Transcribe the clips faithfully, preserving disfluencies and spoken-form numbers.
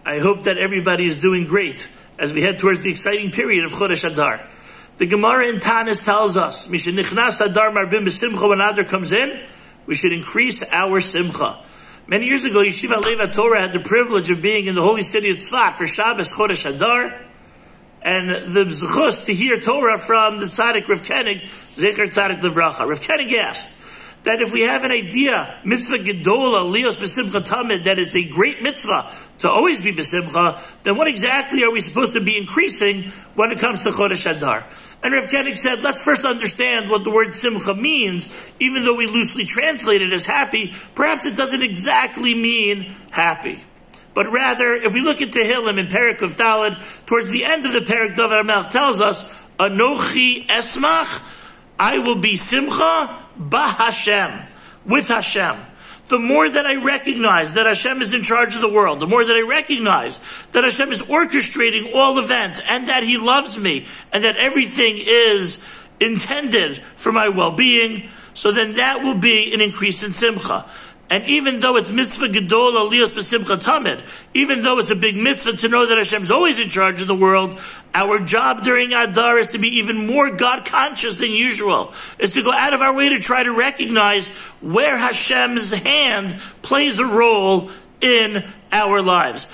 I hope that everybody is doing great as we head towards the exciting period of Chodesh Adar. The Gemara in Tanis tells us, Mishenichnas Adar Marbim B'Simcha, when Adar comes in, we should increase our Simcha. Many years ago, Yeshiva Leva Torah had the privilege of being in the holy city of Tzfat for Shabbos Chodesh Adar, and the zechus to hear Torah from the Tzaddik Rav Koenig, Zecher Tzaddik Livracha. Rav Koenig asked that if we have an idea, mitzvah gedola, lios b'simcha tamid, that it's a great mitzvah to always be b'simcha, then what exactly are we supposed to be increasing when it comes to Chodesh Adar? And Rav Koenig said, let's first understand what the word simcha means. Even though we loosely translate it as happy, perhaps it doesn't exactly mean happy. But rather, if we look at Tehillim in Perek of Daled, towards the end of the Perek, David HaMelech tells us, Anochi esmach, I will be simcha ba Hashem, with Hashem. The more that I recognize that Hashem is in charge of the world, the more that I recognize that Hashem is orchestrating all events and that He loves me and that everything is intended for my well-being, so then that will be an increase in simcha. And even though it's mitzvah gedola lios b'simcha tamid, even though it's a big mitzvah to know that Hashem's always in charge of the world, our job during Adar is to be even more God conscious than usual, is to go out of our way to try to recognize where Hashem's hand plays a role in our lives.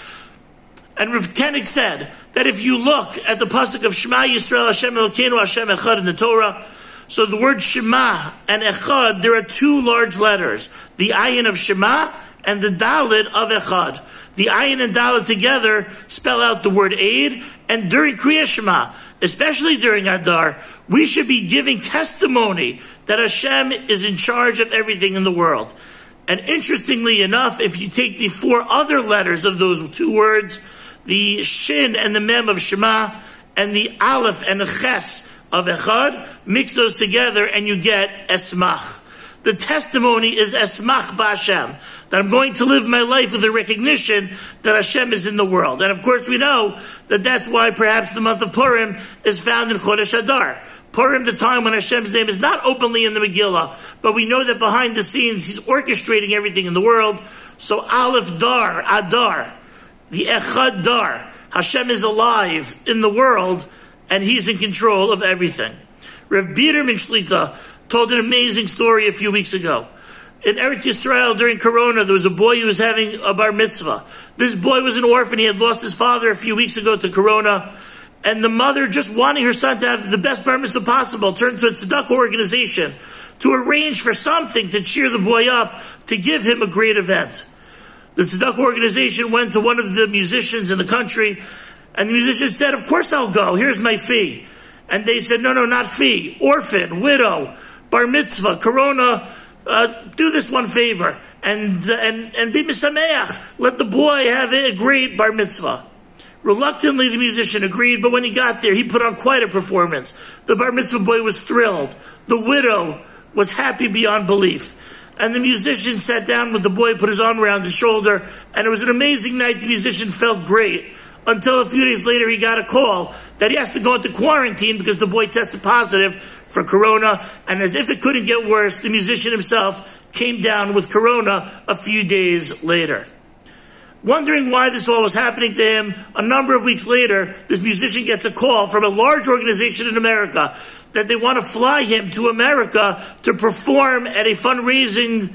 And Rav Koenig said that if you look at the pasuk of Shema Yisrael Hashem Elokeinu Hashem Echad in the Torah, so the word Shema and Echad, there are two large letters, the Ayin of Shema and the Dalet of Echad. The Ayin and Dalet together spell out the word aid, and during Kriya Shema, especially during Adar, we should be giving testimony that Hashem is in charge of everything in the world. And interestingly enough, if you take the four other letters of those two words, the Shin and the Mem of Shema, and the Aleph and the Ches of Echad, mix those together and you get Esmach. The testimony is Esmach B'Hashem, that I'm going to live my life with a recognition that Hashem is in the world. And of course we know that that's why perhaps the month of Purim is found in Chodesh Adar. Purim, the time when Hashem's name is not openly in the Megillah, but we know that behind the scenes He's orchestrating everything in the world. So Aleph Dar, Adar, the Echad Dar, Hashem is alive in the world, and He's in control of everything. Rav Biderman Shlita told an amazing story a few weeks ago. In Eretz Yisrael during Corona, there was a boy who was having a bar mitzvah. This boy was an orphan. He had lost his father a few weeks ago to Corona. And the mother, just wanting her son to have the best bar mitzvah possible, turned to a tzedakah organization to arrange for something to cheer the boy up, to give him a great event. The tzedakah organization went to one of the musicians in the country, and the musician said, of course I'll go. Here's my fee. And they said, no, no, not fee. Orphan, widow, bar mitzvah, Corona, uh, do this one favor. And, uh, and, and be misameach. Let the boy have a great bar mitzvah. Reluctantly, the musician agreed, but when he got there, he put on quite a performance. The bar mitzvah boy was thrilled. The widow was happy beyond belief. And the musician sat down with the boy, put his arm around his shoulder, and it was an amazing night. The musician felt great. Until a few days later, he got a call that he has to go into quarantine because the boy tested positive for Corona. And as if it couldn't get worse, the musician himself came down with Corona a few days later. Wondering why this all was happening to him, a number of weeks later, this musician gets a call from a large organization in America that they want to fly him to America to perform at a fundraising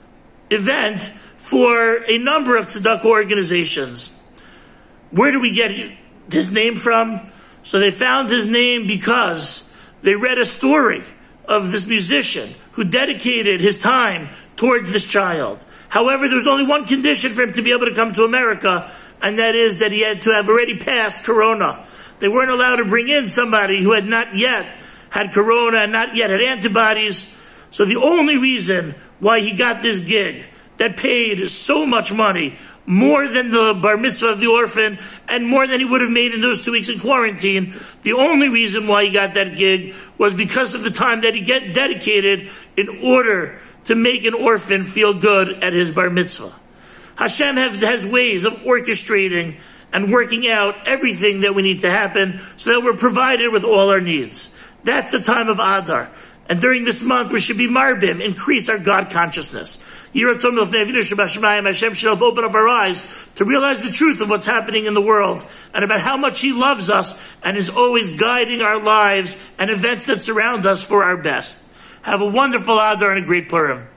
event for a number of tzedakah organizations. Where do we get his name from? So they found his name because they read a story of this musician who dedicated his time towards this child. However, there was only one condition for him to be able to come to America, and that is that he had to have already passed Corona. They weren't allowed to bring in somebody who had not yet had Corona and not yet had antibodies. So the only reason why he got this gig that paid so much money, more than the bar mitzvah of the orphan, and more than he would have made in those two weeks in quarantine, the only reason why he got that gig was because of the time that he get dedicated in order to make an orphan feel good at his bar mitzvah. Hashem has, has ways of orchestrating and working out everything that we need to happen so that we're provided with all our needs. That's the time of Adar. And during this month, we should be marbim, increase our God consciousness. Hashem should help open up our eyes to realize the truth of what's happening in the world and about how much He loves us and is always guiding our lives and events that surround us for our best. Have a wonderful Adar and a great Purim.